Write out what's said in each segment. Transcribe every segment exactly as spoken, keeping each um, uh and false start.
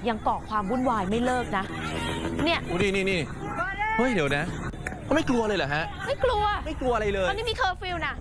ยังก่อความวุ่นวายไม่เลิกนะเนี่ยโอ้นี่นี่นี่เฮ้ยเดี๋ยวนะเขาไม่กลัวเลยเหรอฮะไม่กลัวไม่กลัวอะไรเลยตอนนี้มีเคอร์ฟิวนะ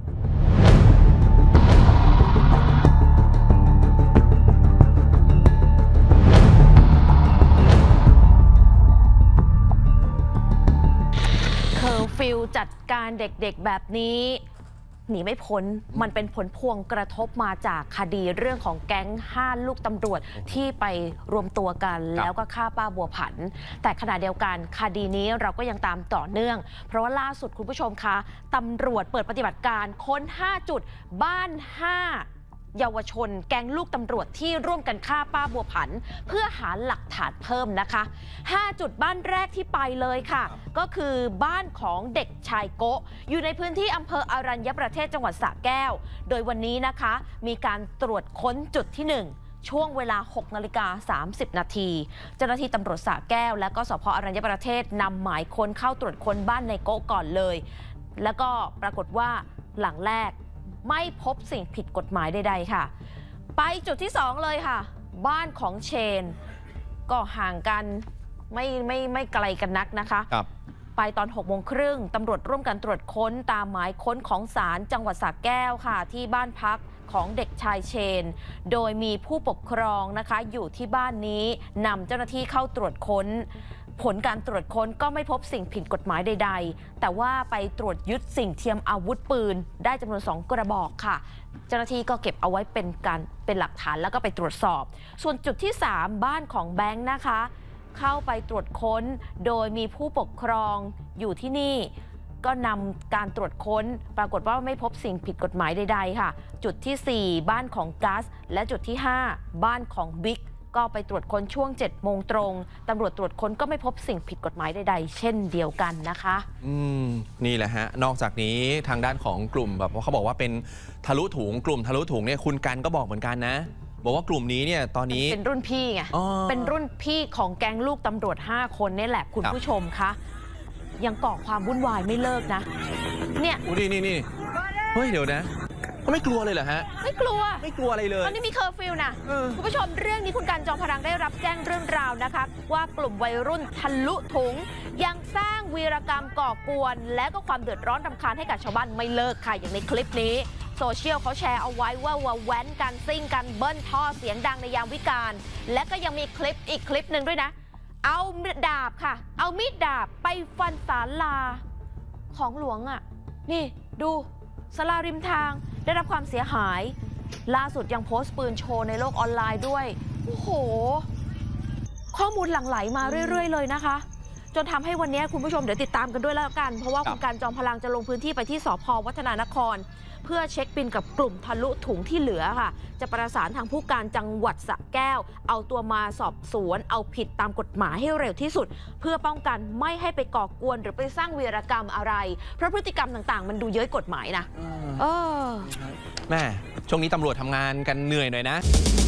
เคอร์ฟิวจัดการเด็กๆแบบนี้หนีไม่พ้นมันเป็นผลพวงกระทบมาจากคดีเรื่องของแก๊งห้าลูกตำรวจที่ไปรวมตัวกันแล้วก็ฆ่าป้าบัวผันแต่ขณะเดียวกันคดีนี้เราก็ยังตามต่อเนื่องเพราะว่าล่าสุดคุณผู้ชมคะตำรวจเปิดปฏิบัติการค้นห้าจุดบ้านห้าเยาวชนแก๊งลูกตำรวจที่ร่วมกันฆ่าป้าบัวผันเพื่อหาหลักฐานเพิ่มนะคะห้าจุดบ้านแรกที่ไปเลยค่ะก็คือบ้านของเด็กชายโกะอยู่ในพื้นที่อำเภออรัญญประเทศจังหวัดสระแก้วโดยวันนี้นะคะมีการตรวจค้นจุดที่หนึ่งช่วงเวลา หกนาฬิกาสามสิบนาทีเจ้าหน้าที่ตำรวจสระแก้วและก็สภ.อรัญญประเทศนำหมายค้นเข้าตรวจค้นบ้านในโกะก่อนเลยแล้วก็ปรากฏว่าหลังแรกไม่พบสิ่งผิดกฎหมายใดๆค่ะไปจุดที่สองเลยค่ะบ้านของเชนก็ห่างกันไม่ไม่ไม่ไกลกันนักนะคะไปตอนหกโมงครึ่งตำรวจร่วมกันตรวจค้นตามหมายค้นของศาลจังหวัดสระแก้วค่ะที่บ้านพักของเด็กชายเชนโดยมีผู้ปกครองนะคะอยู่ที่บ้านนี้นำเจ้าหน้าที่เข้าตรวจค้นผลการตรวจค้นก็ไม่พบสิ่งผิดกฎหมายใดๆแต่ว่าไปตรวจยึดสิ่งเทียมอาวุธปืนได้จำนวนสองกระบอกค่ะเจ้าหน้าที่ก็เก็บเอาไว้เป็นการเป็นหลักฐานแล้วก็ไปตรวจสอบส่วนจุดที่สามบ้านของแบงค์นะคะเข้าไปตรวจค้นโดยมีผู้ปกครองอยู่ที่นี่ก็นำการตรวจค้นปรากฏว่าไม่พบสิ่งผิดกฎหมายใดๆค่ะจุดที่สี่บ้านของกัสและจุดที่ห้าบ้านของบิ๊กก็ไปตรวจค้นช่วงเจ็ดโมงตรงตำรวจตรวจค้นก็ไม่พบสิ่งผิดกฎหมายใดๆเช่นเดียวกันนะคะอืมนี่แหละฮะนอกจากนี้ทางด้านของกลุ่มแบบว่าเขาบอกว่าเป็นทะลุถุงกลุ่มทะลุถุงเนี่ยคุณกันก็บอกเหมือนกันนะบอกว่ากลุ่มนี้เนี่ยตอนนี้เป็นรุ่นพี่ไงเป็นรุ่นพี่ของแก๊งลูกตำรวจห้าคนนี่แหละคุณผู้ชมคะยังก่อความวุ่นวายไม่เลิกนะเนี่ยโอ้นี่นี่นี่เฮ้ยเดี๋ยวนะเขาไม่กลัวเลยเหรอฮะไม่กลัวไม่กลัวอะไรเลยตอนนี้มีเคอร์ฟิวนะคุณผู้ชมเรื่องนี้คุณกันจอมพลังได้รับแจ้งเรื่องราวนะคะว่ากลุ่มวัยรุ่นทะลุถุงยังสร้างวีรกรรมก่อกวนและก็ความเดือดร้อนรำคาญให้กับชาวบ้านไม่เลิกค่ะอย่างในคลิปนี้โซเชียลเขาแชร์เอาไว้ว่าว่าแว้นกันซิ่งกันเบิ้ลท่อเสียงดังในยามวิกาลและก็ยังมีคลิปอีกคลิปหนึ่งด้วยนะเอาดาบค่ะเอามีดดาบไปฟันศาลาของหลวงอ่ะนี่ดูศาลาริมทางได้รับความเสียหายล่าสุดยังโพสต์ปืนโชว์ในโลกออนไลน์ด้วยโอ้โหข้อมูลหลั่งไหลมาเรื่อยๆเลยนะคะจนทำให้วันนี้คุณผู้ชมเดี๋ยวติดตามกันด้วยแล้วกันเพราะว่าคุณการจอมพลังจะลงพื้นที่ไปที่สภ.วัฒนานครเพื่อเช็คบินกับกลุ่มทะลุถุงที่เหลือค่ะจะประสานทางผู้การจังหวัดสระแก้วเอาตัวมาสอบสวนเอาผิดตามกฎหมายให้เร็วที่สุดเพื่อป้องกันไม่ให้ไปก่อกวนหรือไปสร้างวีรกรรมอะไรเพราะพฤติกรรมต่างๆมันดูเย้ยกฎหมายนะเออแม่ช่วงนี้ตำรวจทำงานกันเหนื่อยหน่อยนะ